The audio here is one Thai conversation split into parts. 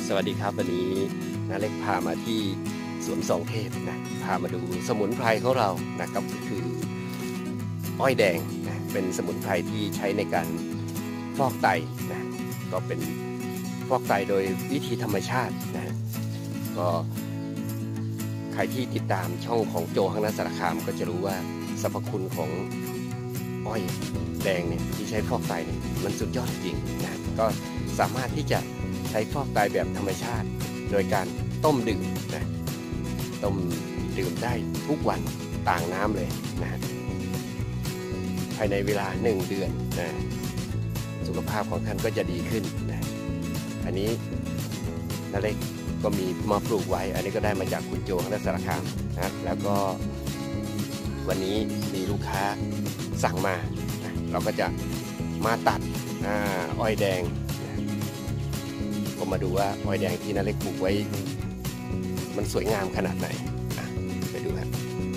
สวัสดีครับวันนี้น้าเล็กพามาที่สวนสองเทพนะพามาดูสมุนไพรของเรานะครับคืออ้อยแดงนะเป็นสมุนไพรที่ใช้ในการฟอกไตนะก็เป็นฟอกไตโดยวิธีธรรมชาตินะก็ใครที่ติดตามช่องของโจข้างหน้าสารคามก็จะรู้ว่าสรรพคุณของอ้อยแดงเนี่ยที่ใช้ฟอกไตเนี่ยมันสุดยอดจริงนะก็สามารถที่จะใช้ฟอกไตแบบธรรมชาติโดยการต้มดื่มนะต้มดื่มได้ทุกวันต่างน้ำเลยนะภายในเวลา1 เดือนนะสุขภาพของท่านก็จะดีขึ้นนะอันนี้น้าเล็กก็มีมาปลูกไว้อันนี้ก็ได้มาจากคุณโจข้างหน้าสารคามนะแล้วก็วันนี้มีลูกค้าสั่งมานะเราก็จะมาตัดอ้อยแดงก็มาดูว่าอ้อยแดงที่น้าเล็กปลูกไว้มันสวยงามขนาดไหนไปดูครับ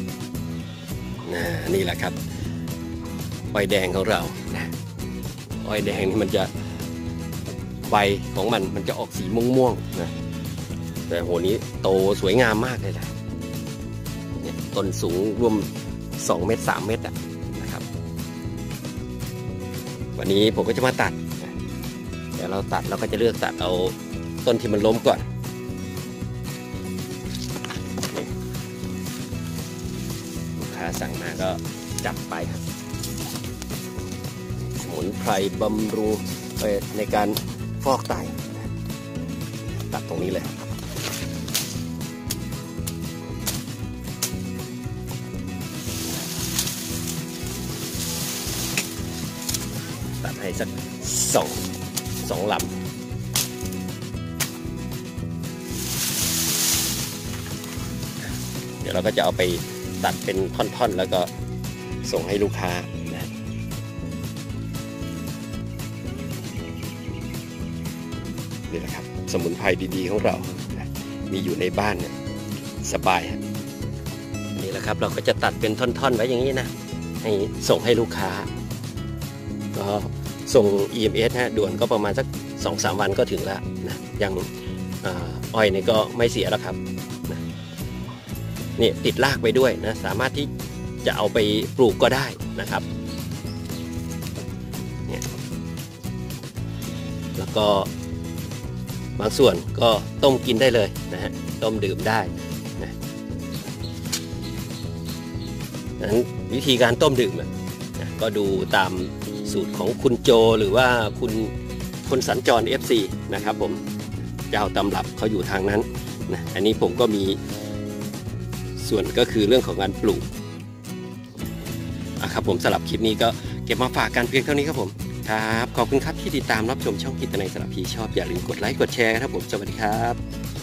นี่แหละครับอ้อยแดงของเรานะอ้อยแดงนี่มันจะใบของมันจะออกสีม่วงๆนะแต่โหนี้โตสวยงามมากเลยนะเนี่ยต้นสูงรวม2 เมตร 3 เมตรนะครับวันนี้ผมก็จะมาตัดเดี๋ยวเราตัดเราก็จะเลือกตัดเอาต้นที่มันล้มก่อนลูกค้าสั่งมาก็จับไปครับสมุนไพรบำรุงในการฟอกไตตัดตรงนี้เลยตัดให้สักสองลำเดี๋ยวเราก็จะเอาไปตัดเป็นท่อนๆแล้วก็ส่งให้ลูกค้านะนี่แหละครับสมุนไพรดีๆของเรานะมีอยู่ในบ้านเนี่ยสบายฮะนี่แหละครับเราก็จะตัดเป็นท่อนๆไว้อย่างนี้นะให้ส่งให้ลูกค้าก็ส่ง EMS ฮะด่วนก็ประมาณสัก 2-3 วันก็ถึงแล้วนะยังอ้อยนี่ก็ไม่เสียแล้วครับนะนี่ติดรากไปด้วยนะสามารถที่จะเอาไปปลูกก็ได้นะครับเนี่ยแล้วก็บางส่วนก็ต้มกินได้เลยนะฮะต้มดื่มได้นะนั้นวิธีการต้มดื่มนะก็ดูตามสูตรของคุณโจหรือว่าคุณสัญจร FC นะครับผมเจ้าตำรับเขาอยู่ทางนั้นนะอันนี้ผมก็มีส่วนก็คือเรื่องของการปลูกครับผมสำหรับคลิปนี้ก็เก็บมาฝากกันเพียงเท่านี้ครับผมครับขอบคุณครับที่ติดตามรับชมช่องกิตนัยสารพีชอบอย่าลืมกดไลค์กดแชร์ครับผมสวัสดีครับ